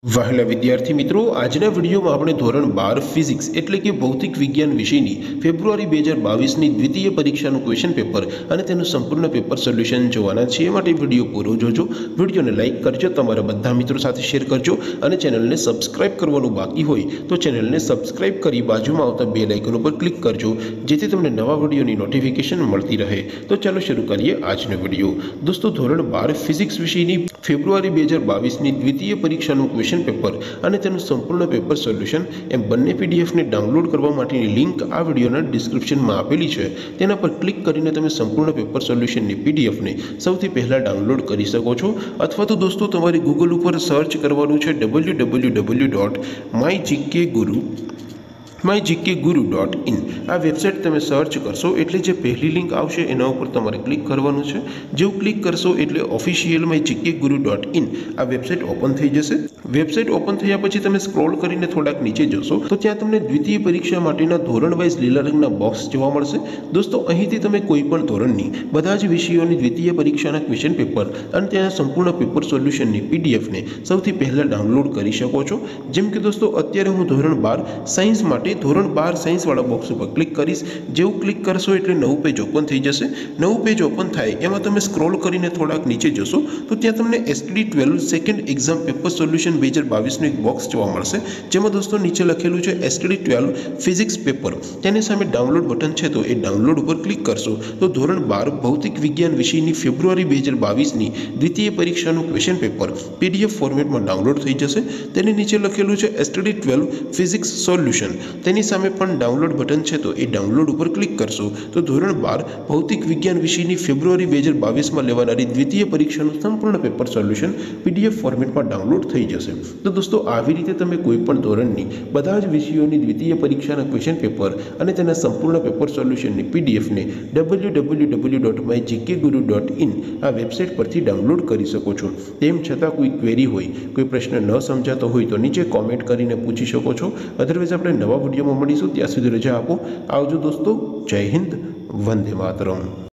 વહાલા વિદ્યાર્થી મિત્રો, આજના વિડીયોમાં આપણે ધોરણ 12 ફિઝિક્સ એટલે કે ભૌતિક વિજ્ઞાન વિષયની ફેબ્રુઆરી 2022ની દ્વિતીય પરીક્ષાનું ક્વેશ્ચન પેપર અને તેનું સંપૂર્ણ પેપર સોલ્યુશન જોવાના છીએ। માટે વિડીયો પૂરો જોજો, વિડીયોને લાઇક કરજો, તમારા બધા મિત્રો સાથે શેર કરજો અને ચેનલને સબસ્ક્રાઇબ કરવાનું બાકી હોય તો ચેનલને સબસ્ક્રાઇબ કરી બાજુમાં આવતા બેલ આઇકન ઉપર ક્લિક કરજો, જેથી તમને નવા વિડીયોની નોટિફિકેશન મળતી રહે। તો ચાલો શરૂ કરીએ આજનો વિડીયો। દોસ્તો, ધોરણ 12 ફિઝિક્સ વિષયની ફેબ્રુઆરી 2022ની દ્વિતીય પરીક્ષાનું ક્વેશ્ચન પેપર અને તેનું સંપૂર્ણ પેપર સોલ્યુશન એમ બંને પીડીએફને ડાઉનલોડ કરવા માટેની લિંક આ વિડીયોના ડિસ્ક્રિપ્શનમાં આપેલી છે। તેના પર ક્લિક કરીને તમે સંપૂર્ણ પેપર સોલ્યુશનની પીડીએફને સૌથી પહેલાં ડાઉનલોડ કરી શકો છો, અથવા તો દોસ્તો તમારે ગૂગલ ઉપર સર્ચ કરવાનું છે www.mygkguru.in। આ વેબસાઇટ તમે સર્ચ કરશો એટલે જે પહેલી લિંક આવશે એના ઉપર તમારે ક્લિક કરવાનું છે। જેવું ક્લિક કરશો એટલે ઓફિશિયલ mygkguru.in આ વેબસાઇટ ઓપન થઈ જશે। વેબસાઇટ ઓપન થયા પછી તમે સ્ક્રોલ કરીને થોડાક નીચે જશો તો ત્યાં તમને દ્વિતીય પરીક્ષા માટેના ધોરણ વાઇઝ લીલા રંગના બોક્સ જોવા મળશે। દોસ્તો, અહીંથી તમે કોઈ પણ ધોરણની બધા જ વિષયોની દ્વિતીય પરીક્ષાના ક્વેશ્ચન પેપર અને તેના સંપૂર્ણ પેપર સોલ્યુશનની પીડીએફને સૌથી પહેલાં ડાઉનલોડ કરી શકો છો। જેમ કે દોસ્તો, અત્યારે હું ધોરણ 12 સાયન્સ માટે ધોરણ 12 સાયન્સવાળા બોક્સ ઉપર ક્લિક કરીશ। જેવું ક્લિક કરશો એટલે નવું પેજ ઓપન થઈ જશે। નવું પેજ ઓપન થાય એમાં તમે સ્ક્રોલ કરીને થોડાક નીચે જશો તો ત્યાં તમને STD12 second exam paper solution 2022નું એક બોક્સ જોવા મળશે, જેમાં દોસ્તો નીચે લખેલું છે STD12 ફિઝિક્સ પેપર। તેની સામે ડાઉનલોડ બટન છે તો એ ડાઉનલોડ ઉપર ક્લિક કરશો તો ધોરણ 12 ભૌતિક વિજ્ઞાન વિષયની ફેબ્રુઆરી 2022ની દ્વિતીય પરીક્ષાનું ક્વેશ્ચન પેપર PDF ફોર્મેટમાં ડાઉનલોડ થઈ જશે। તેની નીચે લખેલું છે STD12 ફિઝિક્સ સોલ્યુશન। તેની સામે પણ ડાઉનલોડ બટન છે તો એ ડાઉનલોડ ઉપર ક્લિક કરશો તો ધોરણ 12 ભૌતિક વિજ્ઞાન વિષયની ફેબ્રુઆરી 2022માં લેવાનારી દ્વિતીય પરીક્ષાનું સંપૂર્ણ પેપર સોલ્યુશન PDF ફોર્મેટમાં ડાઉનલોડ થઈ જશે। તો દોસ્તો, આવી રીતે તમે કોઈ પણ ધોરણની બધા જ વિષયોની દ્વિતીય પરીક્ષાના ક્વેશ્ચન પેપર અને તેના સંપૂર્ણ પેપર સોલ્યુશનની પીડીએફને www.mygkguru.in આ વેબસાઇટ પરથી ડાઉનલોડ કરી શકો છો। તેમ છતાં કોઈ ક્વેરી હોય, કોઈ પ્રશ્ન ન સમજાતો હોય તો નીચે કોમેન્ટ કરીને પૂછી શકો છો। અધરવાઇઝ આપણે નવા વિડીયોમાં મળીશું, ત્યાં સુધી રજા આપો। આવજો દોસ્તો, જય હિન્દ, વંદે માતરમ।